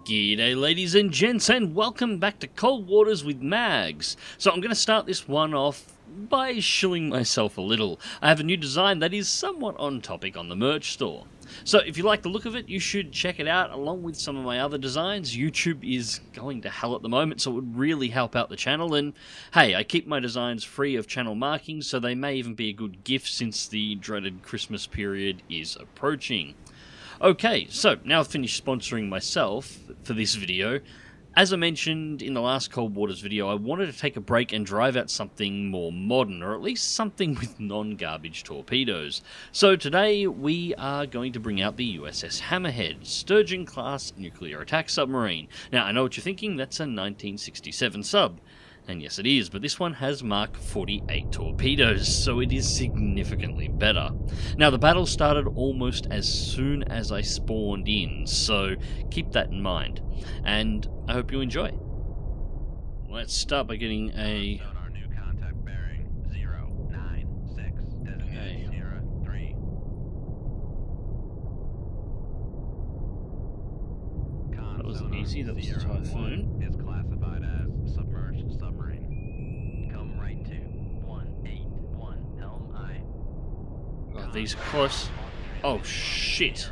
G'day ladies and gents, and welcome back to Cold Waters with Mags. So I'm going to start this one off by shilling myself a little. I have a new design that is somewhat on topic on the merch store. So if you like the look of it, you should check it out along with some of my other designs. YouTube is going to hell at the moment, so it would really help out the channel. And hey, I keep my designs free of channel markings, so they may even be a good gift since the dreaded Christmas period is approaching. Okay, so now I've finished sponsoring myself for this video. As I mentioned in the last Cold Waters video, I wanted to take a break and drive out something more modern, or at least something with non-garbage torpedoes. So today we are going to bring out the USS Hammerhead, Sturgeon-class nuclear attack submarine. Now I know what you're thinking, that's a 1967 sub. And yes it is, but this one has Mark 48 torpedoes, so it is significantly better. Now the battle started almost as soon as I spawned in, so keep that in mind. And I hope you enjoy. Let's start by getting a... Sonar new contact bearing 096, designated Sierra 3. That was easy, that was a Typhoon. Is classified as submerged submarine. Come right to 181 Helm I. Oh, these are close. Oh shit.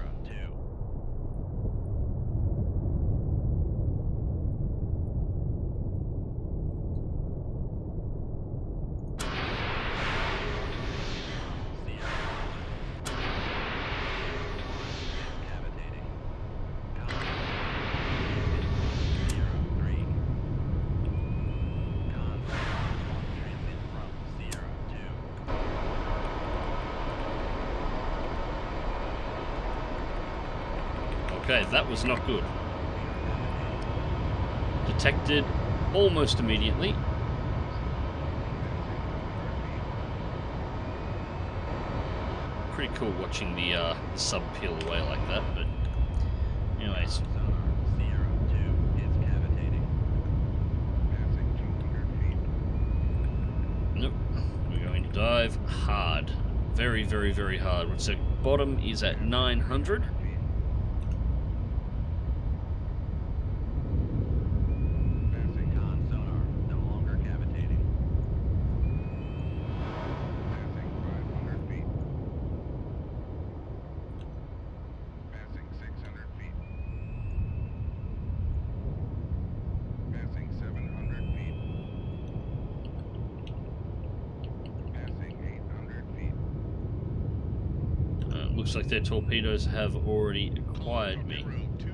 Okay, that was not good. Detected almost immediately. Pretty cool watching the sub peel away like that, but anyways. Nope, we're going to dive hard. Very, very, very hard. So bottom is at 900. Looks like their torpedoes have already acquired me.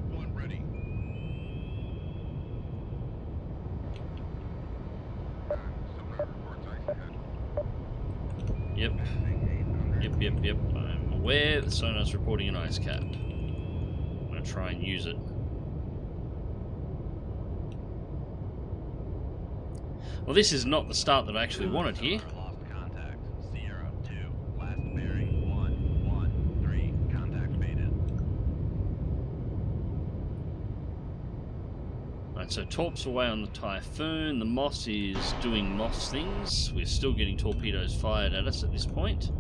Yep. Yep. I'm aware the sonar's reporting an ice cap. I'm going to try and use it. Well, this is not the start that I actually wanted here. So Torp's away on the Typhoon, the Moss is doing Moss things, we're still getting torpedoes fired at us at this point.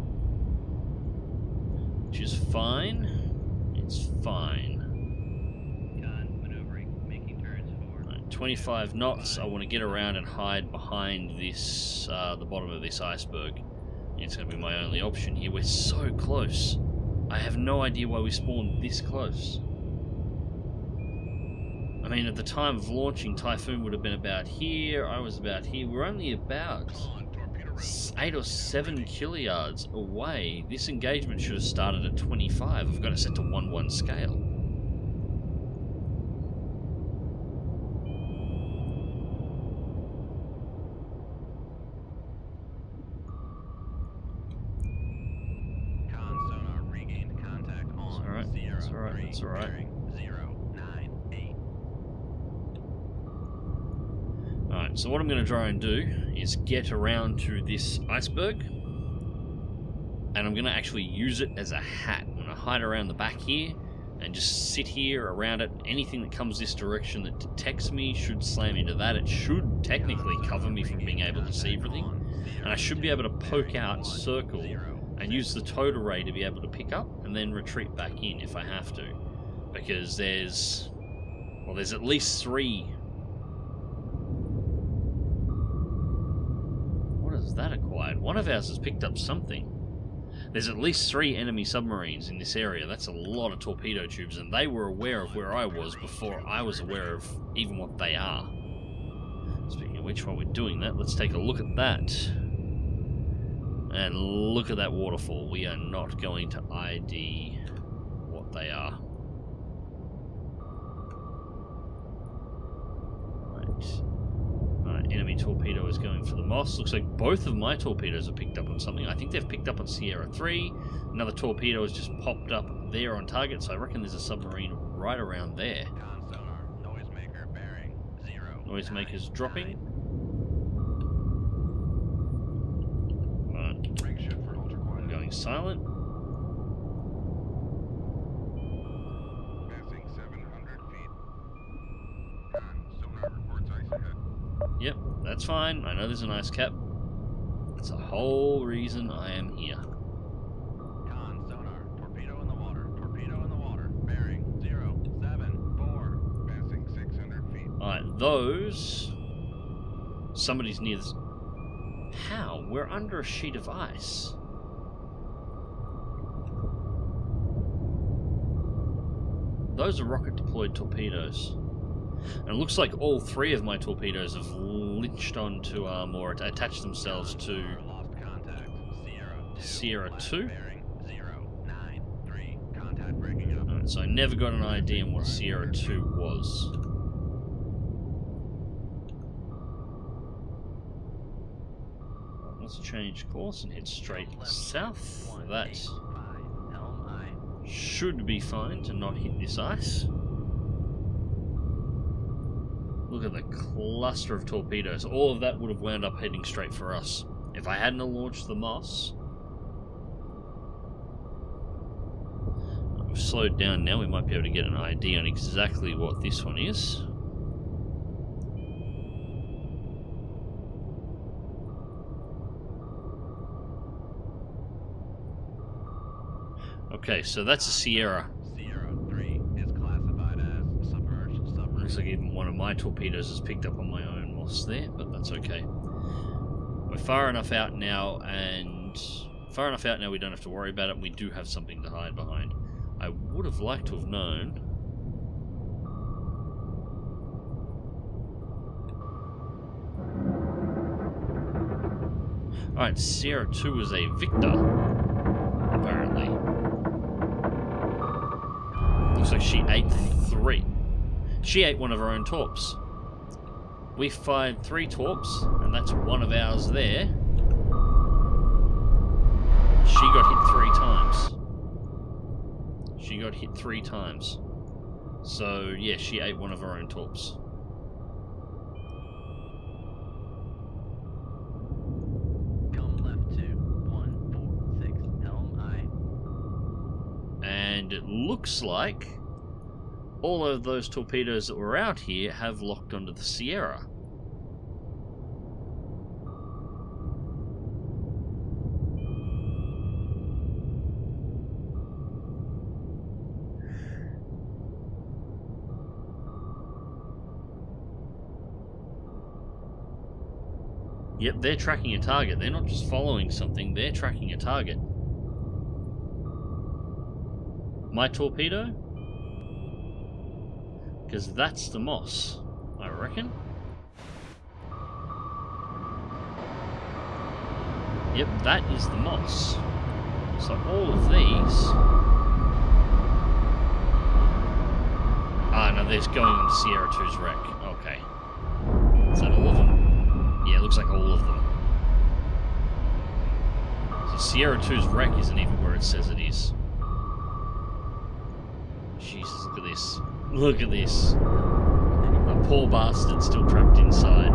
Which is fine, it's fine. Maneuvering, making turns forward. Right, 25 knots, I want to get around and hide behind this, the bottom of this iceberg. It's going to be my only option here, we're so close. I have no idea why we spawned this close. I mean, at the time of launching, Typhoon would have been about here, I was about here. We're only about 8 or 7 kiluyards away. This engagement should have started at 25. I've got it set to 1-1 scale. Sonar regained contact on That's alright. Alright, so what I'm going to try and do is get around to this iceberg, and I'm going to actually use it as a hat. I'm going to hide around the back here and just sit here around it. Anything that comes this direction that detects me should slam into that. It should technically cover me from being able to see everything, and I should be able to poke out, circle, and use the towed array to be able to pick up and then retreat back in if I have to, because there's Well, there's at least 3. What has that acquired? One of ours has picked up something. There's at least 3 enemy submarines in this area. That's a lot of torpedo tubes, and they were aware of where I was before I was aware of even what they are. Speaking of which, while we're doing that, let's take a look at that. And look at that waterfall. We are not going to ID what they are. Alright, enemy torpedo is going for the Moss. Looks like both of my torpedoes have picked up on something. I think they've picked up on Sierra 3. Another torpedo has just popped up there on target, so I reckon there's a submarine right around there. Noisemaker bearing 0. Noisemaker's dropping. Alright. I'm going silent. Passing 700 feet. Sonar reports ice ahead. Yep, that's fine. I know there's an ice cap. That's the whole reason I am here. Con sonar. Torpedo in the water. Torpedo in the water. Bearing 074. Passing 600 feet. Alright, those... Somebody's near this... How? We're under a sheet of ice. Those are rocket-deployed torpedoes. And it looks like all 3 of my torpedoes have linched onto, or attached themselves to Lost contact. Sierra 2. Bearing 093. Contact breaking up. Alright, so I never got an idea on what Sierra 2 was. Let's change course and head straight south. That should be fine to not hit this ice. Look at the cluster of torpedoes. All of that would have wound up heading straight for us. If I hadn't launched the Moss. We've slowed down now. We might be able to get an ID on exactly what this one is. Okay, so that's a Sierra. Sierra 3 is classified as submerged submarine. Looks like even one of my torpedoes has picked up on my own Moss there, but that's okay. We're far enough out now, we don't have to worry about it. We do have something to hide behind. I would have liked to have known. Alright, Sierra 2 is a Victor, apparently. Looks like she ate 3. She ate one of her own torps. We fired 3 torps, and that's one of ours there. She got hit 3 times. She got hit 3 times. So, yeah, she ate one of her own torps. Come left to 146 helm I. And it looks like all of those torpedoes that were out here have locked onto the Sierra. Yep, they're tracking a target. They're not just following something, they're tracking a target. My torpedo? Because that's the Moss, I reckon. Yep, that is the Moss. So all of these... Ah, no, they're going on Sierra 2's wreck. Okay. Is that all of them? Yeah, it looks like all of them. So Sierra 2's wreck isn't even where it says it is. Jesus, look at this. Look at this. The poor bastard still trapped inside.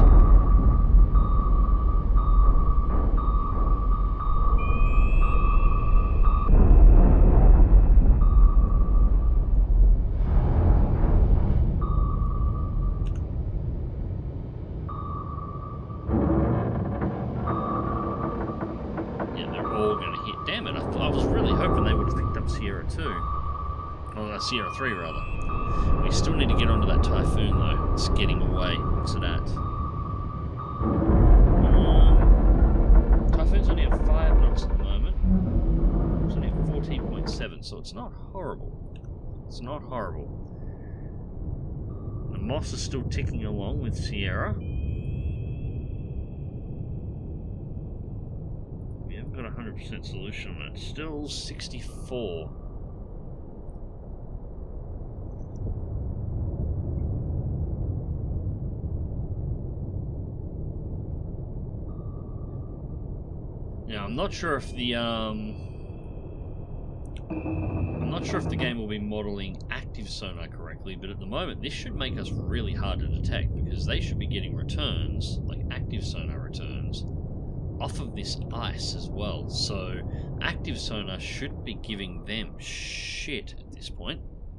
Yeah, they're all going to hit. Damn it, I was really hoping they would have picked up Sierra 2. Oh, Sierra 3 rather. We still need to get onto that Typhoon though. It's getting away. What's it at? Typhoon's only at 5 knots at the moment. It's only at 14.7, so it's not horrible. It's not horrible. The Moss is still ticking along with Sierra. We haven't got a 100% solution on it. Still 64. Now, I'm not sure if the game will be modeling active sonar correctly, but at the moment this should make us really hard to detect because they should be getting returns, like active sonar returns, off of this ice as well. So active sonar should be giving them shit at this point.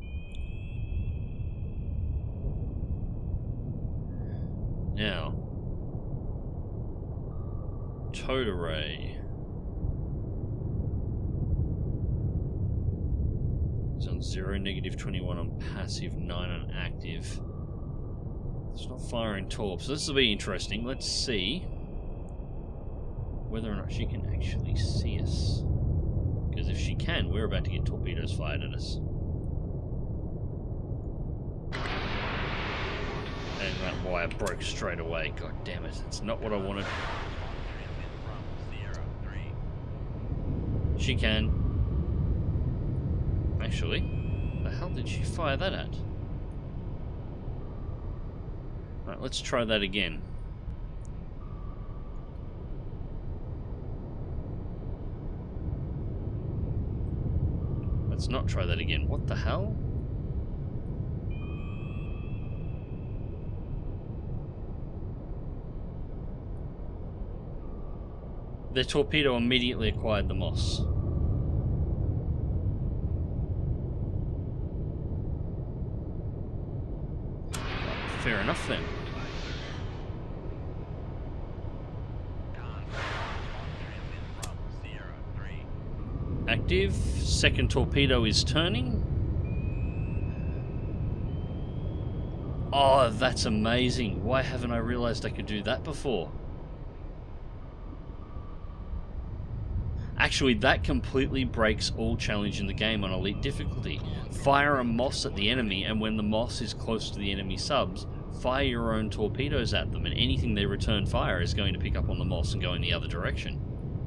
Now, towed array. It's on 0, -21 on passive, 9 on active. It's not firing torps, so this will be interesting. Let's see whether or not she can actually see us. Because if she can, we're about to get torpedoes fired at us. And that wire broke straight away. God damn it, it's not what I wanted. She can. Actually, the hell did she fire that at? Right, let's try that again. Let's not try that again. What the hell? The torpedo immediately acquired the moss. Fair enough then. Active. Second torpedo is turning. Oh, that's amazing. Why haven't I realized I could do that before? Actually, that completely breaks all challenge in the game on elite difficulty. Fire a moss at the enemy, and when the moss is close to the enemy subs, fire your own torpedoes at them, and anything they return fire is going to pick up on the moss and go in the other direction.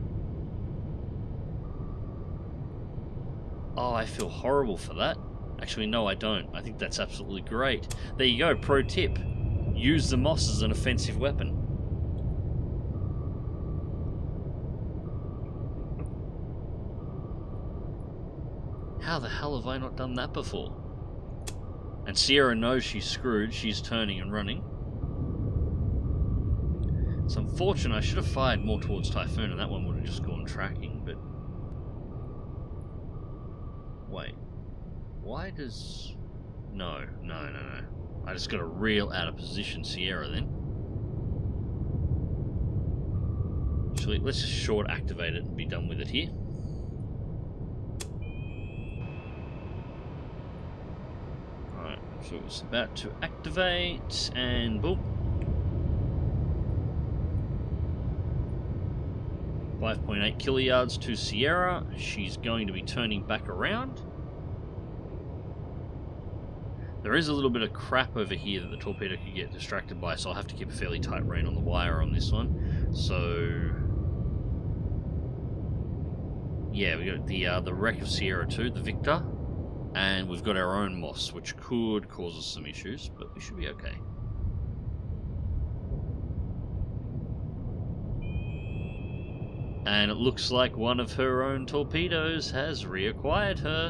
Oh, I feel horrible for that. Actually, no, I don't. I think that's absolutely great. There you go, pro tip. Use the moss as an offensive weapon. How the hell have I not done that before? And Sierra knows she's screwed. She's turning and running. It's unfortunate. I should have fired more towards Typhoon and that one would have just gone tracking, but... Wait. Why does... No. I just got a real out of position Sierra then. Actually, let's just short activate it and be done with it here. So it's about to activate, and boom. 5.8 kiluyards to Sierra. She's going to be turning back around. There is a little bit of crap over here that the torpedo could get distracted by, so I'll have to keep a fairly tight rein on the wire on this one. So... yeah, we got the wreck of Sierra 2, the Victor. And we've got our own moss, which could cause us some issues, but we should be okay. And it looks like one of her own torpedoes has reacquired her.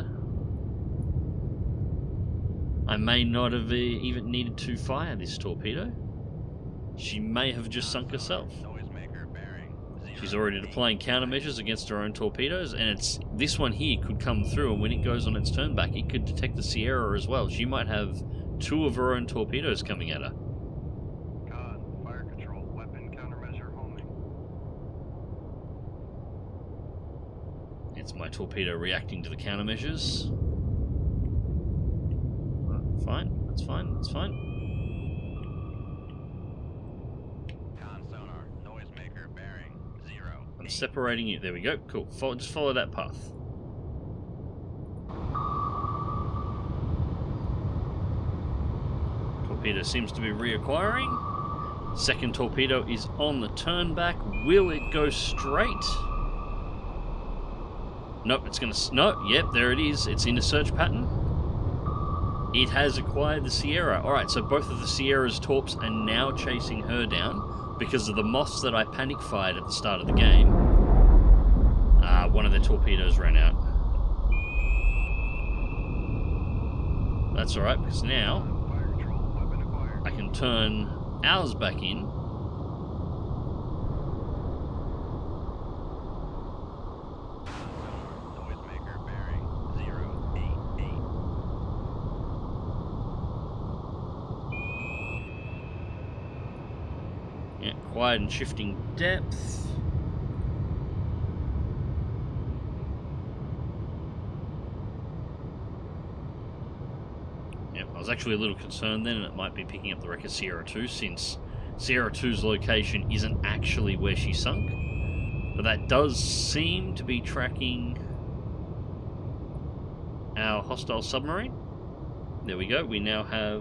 I may not have even needed to fire this torpedo. She may have just sunk herself. She's already deploying countermeasures against her own torpedoes, and it's this one here could come through, and when it goes on its turn back, it could detect the Sierra as well. She might have 2 of her own torpedoes coming at her. God, fire control, weapon countermeasure homing. It's my torpedo reacting to the countermeasures. fine. That's fine. That's fine. Con sonar, noisemaker bearing 0. I'm separating you. There we go. Cool. Just follow that path. Torpedo seems to be reacquiring. Second torpedo is on the turn back. Will it go straight? Nope, it's going to... No, yep, there it is. It's in a search pattern. It has acquired the Sierra. Alright, so both of the Sierra's torps are now chasing her down because of the moths that I panic fired at the start of the game. One of their torpedoes ran out. That's alright, because now I can turn ours back in. Noisemaker bearing 088. Yeah, quiet and shifting depth. I was actually a little concerned then, and it might be picking up the wreck of Sierra 2, since Sierra 2's location isn't actually where she sunk. But that does seem to be tracking our hostile submarine. There we go, we now have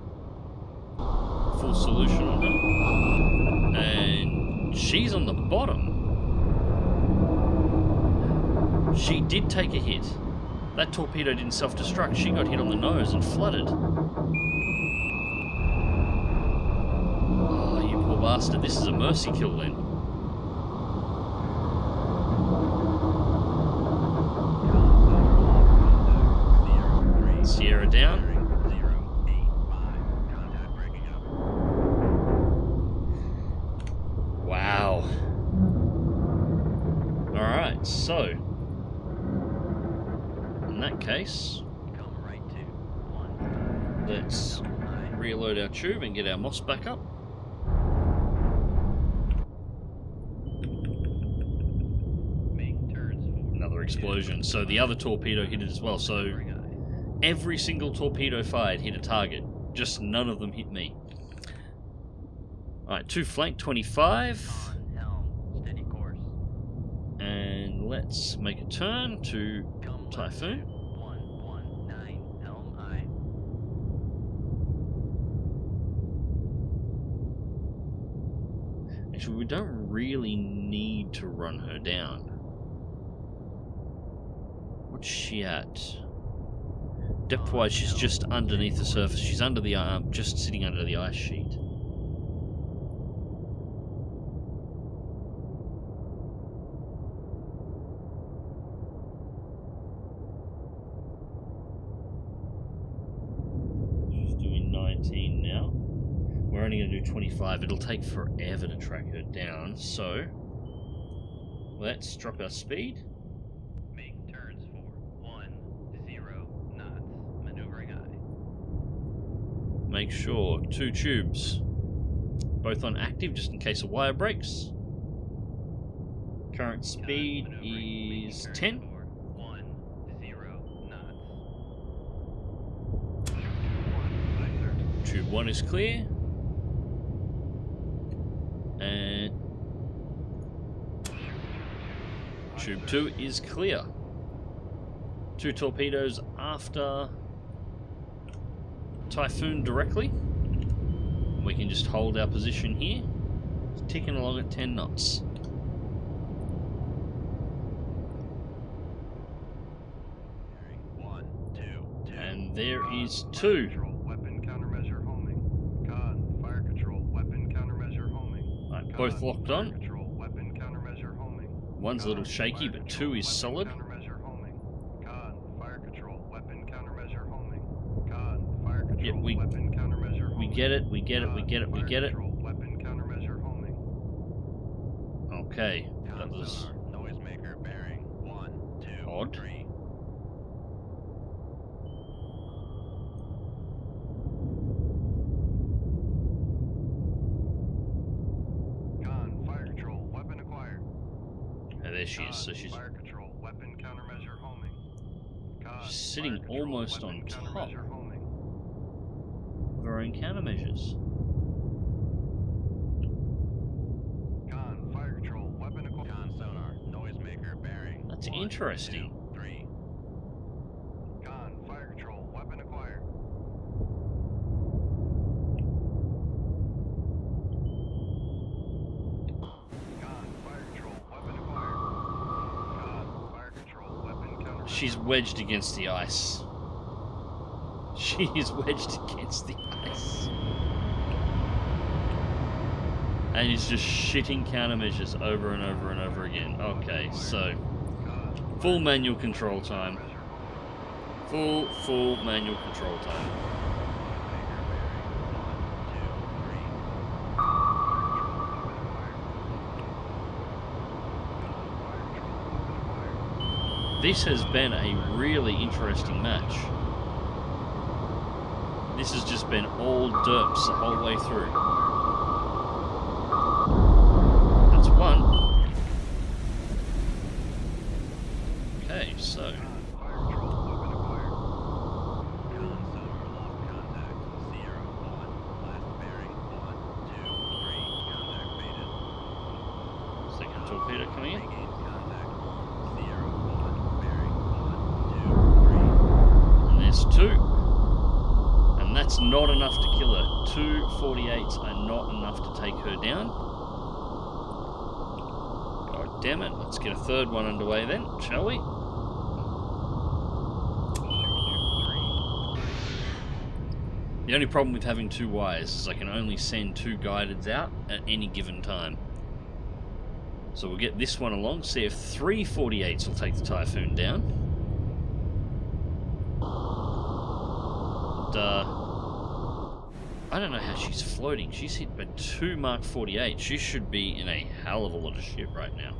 full solution on her. And she's on the bottom. She did take a hit. That torpedo didn't self-destruct, she got hit on the nose and flooded. Oh, you poor bastard, this is a mercy kill then. Sierra down. Wow. Alright, so... in that case, let's reload our tube and get our moss back up. Another explosion. So the other torpedo hit it as well. So every single torpedo fired hit a target. Just none of them hit me. Alright, to flank 25. And let's make a turn to Typhoon. Actually, we don't really need to run her down. What's she at? Depth-wise, she's just underneath the surface. She's under the just sitting under the ice sheet. She's doing 19 now. We're only going to do 25. It'll take forever to track her down, so let's drop our speed. Make turns for 10 knots. Maneuvering eye. Make sure 2 tubes, both on active just in case a wire breaks. Current speed is 10. 10 knots. Tube 1 is clear. And tube 2 is clear. 2 torpedoes after Typhoon directly. We can just hold our position here. It's ticking along at 10 knots. And there is 2. Both locked on. One's a little shaky, but 2 is solid. Yep, we get it, we get it, we get it, we get it. Okay, that was odd. There she is, so she's sitting almost on top. of her own countermeasures. Con, fire control, weapon acquired. Con sonar, noisemaker bearing. That's 1, interesting. 2, 3. Con, fire control, weapon acquired. Con, fire control, weapon acquired. Con, fire control, weapon counter. She's wedged against the ice. She is wedged against the ice. And he's just shitting countermeasures over and over and over again. Okay, so full manual control time. Full manual control time. This has been a really interesting match. This has just been all derps the whole way through. That's one. Okay, so. Second torpedo coming in. And there's two. And that's not enough to kill her. 2 48s are not enough to take her down. God damn it. Let's get a third one underway then, shall we? The only problem with having two wires is I can only send 2 guideds out at any given time. So we'll get this one along, see if 3 48s will take the Typhoon down. I don't know how she's floating. She's hit by 2 Mark 48. She should be in a hell of a lot of shit right now.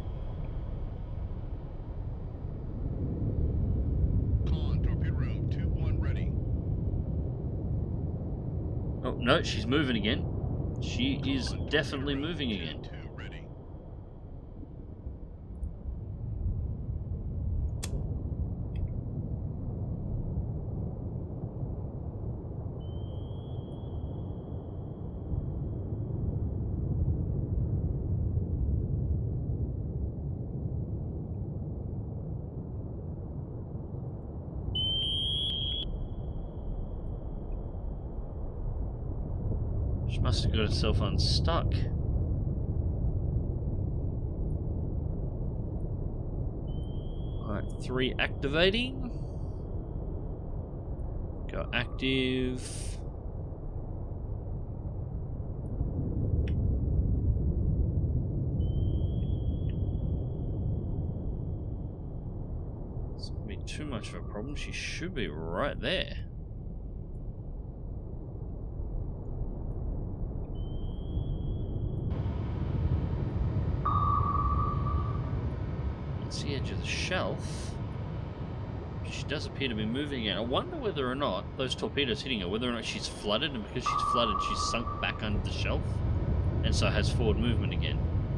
Con, torpedo room, 2-1 ready. Oh, no, she's moving again. She is definitely moving again. 2 ready. She must have got herself unstuck. Alright, 3 activating. Go active. This won't be too much of a problem. She should be right there. The edge of the shelf. She does appear to be moving again. I wonder whether or not those torpedoes hitting her, whether or not she's flooded, and because she's flooded, she's sunk back under the shelf, and so has forward movement again.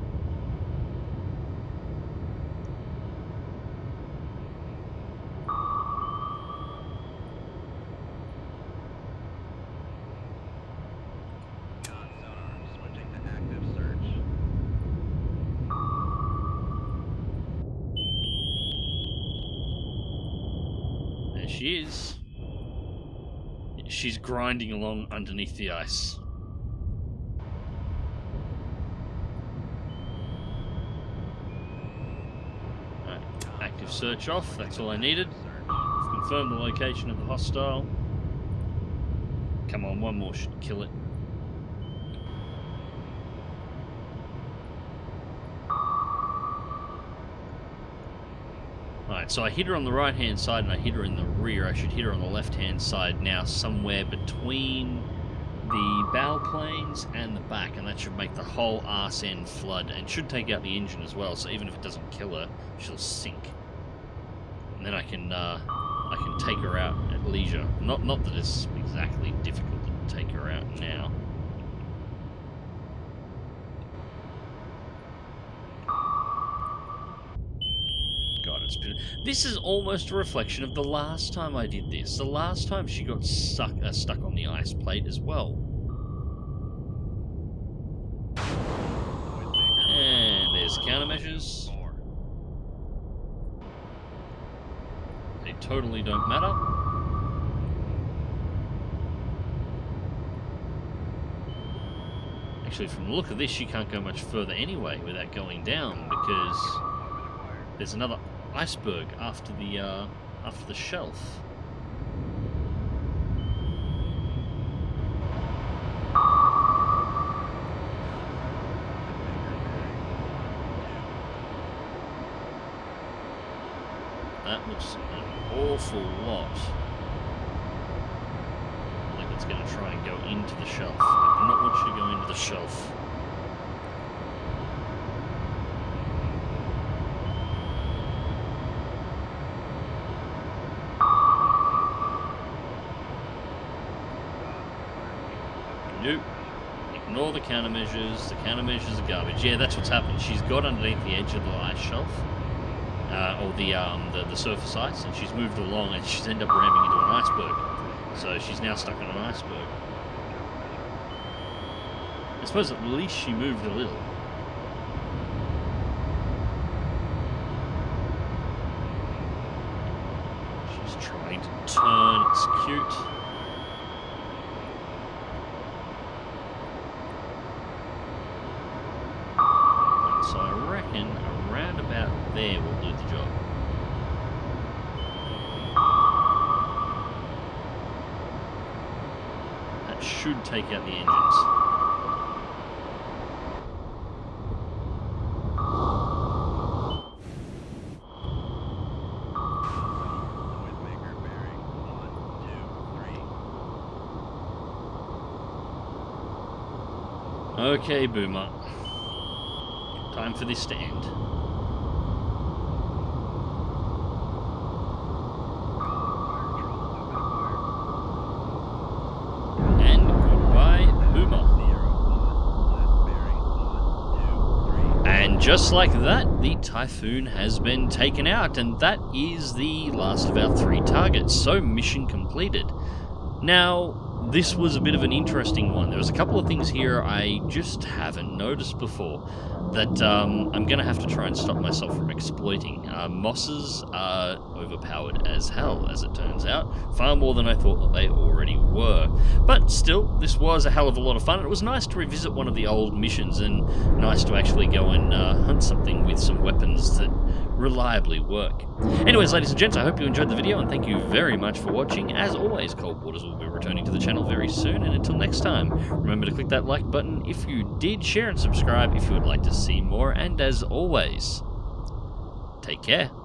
She is. She's grinding along underneath the ice. Alright, active search off, that's all I needed. I've confirmed the location of the hostile. Come on, one more should kill it. Alright, so I hit her on the right hand side and I hit her in the rear. I should hit her on the left hand side now, somewhere between the bow planes and the back, and that should make the whole arse end flood and should take out the engine as well, so even if it doesn't kill her, she'll sink. And then I can take her out at leisure. Not that it's exactly difficult to take her out now. This is almost a reflection of the last time I did this. The last time she got stuck on the ice plate as well. And there's countermeasures. They totally don't matter. Actually, from the look of this, she can't go much further anyway without going down, because there's another iceberg after the shelf. That looks an awful lot like it's going to try and go into the shelf. I do not want you to go into the shelf. Nope. Ignore the countermeasures. The countermeasures are garbage. Yeah, that's what's happened. She's got underneath the edge of the ice shelf. Or the surface ice, and she's moved along, and she's ended up ramming into an iceberg. So she's now stuck on an iceberg. I suppose at least she moved a little. She's trying to turn. It's cute. So I reckon around about there will do the job. That should take out the engines. Noisemaker bearing 1, 2, 3. Okay, Boomer. Time for this to end. And goodbye, Boomer. 0, 1, last bearing 1, 2, 3. And just like that, the Typhoon has been taken out, and that is the last of our 3 targets. So mission completed. Now, this was a bit of an interesting one. There was a couple of things here I just haven't noticed before that I'm going to have to try and stop myself from exploiting. Mosses are overpowered as hell, as it turns out. Far more than I thought that they already were. But still, this was a hell of a lot of fun. It was nice to revisit one of the old missions, and nice to actually go and hunt something with some weapons that reliably work. Anyways, ladies and gents, I hope you enjoyed the video, and thank you very much for watching. As always, Cold Waters will be returning to the channel very soon, and until next time, remember to click that like button if you did, share and subscribe if you would like to see more, and as always, take care.